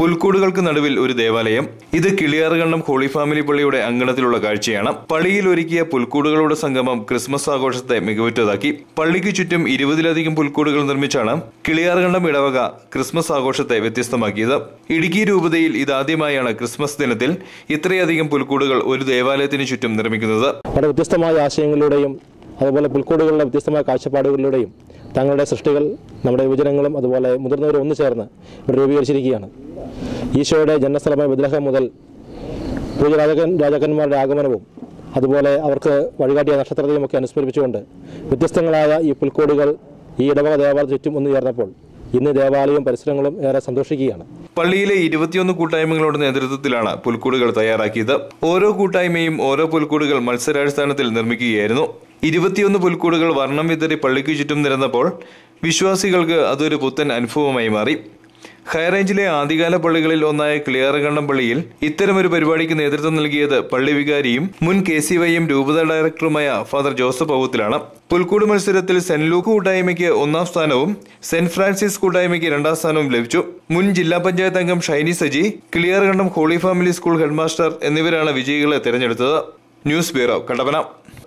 പുൽക്കൂടുകൾക്ക് നടുവിൽ ഒരു ദേവാലയം. ഇത് കിളിയാറുകണ്ടം ഹോളി ഫാമിലി പള്ളിയുടെ അങ്കണത്തിലുള്ള കാഴ്ചയാണ്. പള്ളിയിൽ ഒരുക്കിയ പുൽക്കൂടുകളുടെ സംഗമം ക്രിസ്മസ് ആഘോഷത്തെ മികവുറ്റതാക്കി. പള്ളിക്ക് ചുറ്റും 20-ലധികം പുൽക്കൂടുകൾ നിർമ്മിച്ചാണ് കിളിയാറുകണ്ടം ഇടവക ക്രിസ്മസ് ആഘോഷത്തെ വ്യത്യസ്തമാക്കിയത്. ഇടുക്കി രൂപതയിൽ ഇതാദ്യമായാണ് ക്രിസ്മസ് ദിനത്തിൽ ഇത്രയധികം പുൽക്കൂടുകൾ ഒരു ദേവാലയത്തിന് ചുറ്റും നിർമ്മിക്കുന്നത്. വളരെ വ്യത്യസ്തമായ ആശയങ്ങളിലൂടെയും അതുപോലെ പുൽക്കൂടുകളുടെ വ്യത്യസ്തമായ കാഴ്ചപ്പാടുകളിലൂടെയും തങ്ങളുടെ സൃഷ്ടികൾ നമ്മുടെ യുവജനങ്ങളും അതുപോലെ മുതിർന്നവരും ഒന്നു ചേർന്ന് ഇവിടെ രൂപീകരിച്ചിരിക്കുകയാണ്. ഈശോയുടെ ജന്മസ്ഥലമായ ബെത്ലഹേം മുതൽ പൂജ രാജാക്കന്മാരുടെ ആഗമനവും അതുപോലെ അവർക്ക് വഴികാട്ടിയ നക്ഷത്രത്തെയും ഒക്കെ അനുസ്മരിപ്പിച്ചുകൊണ്ട് വ്യത്യസ്തങ്ങളായ ഈ പുൽക്കൂടുകൾ ഈ ഇടവക ദേവാലയത്തിന് ചുറ്റും ഒന്നു ചേർന്നപ്പോൾ ഇന്ന് ദേവാലയവും പരിസരങ്ങളും ഏറെ സന്തോഷിക്കുകയാണ്. പള്ളിയിലെ 21 കൂട്ടായ്മകളുടെ നേതൃത്വത്തിലാണ് പുൽക്കൂടുകൾ തയ്യാറാക്കിയത്. ഓരോ കൂട്ടായ്മയും ഓരോ പുൽക്കൂടുകൾ മത്സരാടിസ്ഥാനത്തിൽ നിർമ്മിക്കുകയായിരുന്നു. 21 പുൽക്കൂടുകൾ വർണ്ണം വിതറി പള്ളിക്ക് ചുറ്റും നിരന്നപ്പോൾ വിശ്വാസികൾക്ക് അതൊരു പുത്തൻ അനുഭവമായി മാറി. ഹൈറേഞ്ചിലെ ആദ്യകാല പള്ളികളിൽ ഒന്നായ കിളിയാറുകണ്ടം പള്ളിയിൽ ഇത്തരമൊരു പരിപാടിക്ക് നേതൃത്വം നൽകിയത് പള്ളി വികാരിയും മുൻ KCYM രൂപത ഡയറക്ടറുമായ ഫാദർ ജോസഫ് ഔവത്തിലാണ്. പുൽക്കൂട് മത്സരത്തിൽ സെന്റ് ലൂക്ക് കൂട്ടായ്മയ്ക്ക് 1ാം സ്ഥാനവും സെന്റ് ഫ്രാൻസിസ് കൂട്ടായ്മയ്ക്ക് 2ാം സ്ഥാനവും ലഭിച്ചു. മുൻ ജില്ലാ പഞ്ചായത്ത് അംഗം Shiny Saji, Kiliyarukandam holy family school headmaster എന്നിവരാണ് വിജയികളെ തെരഞ്ഞെടുത്തത്. News bureau, Kattappana.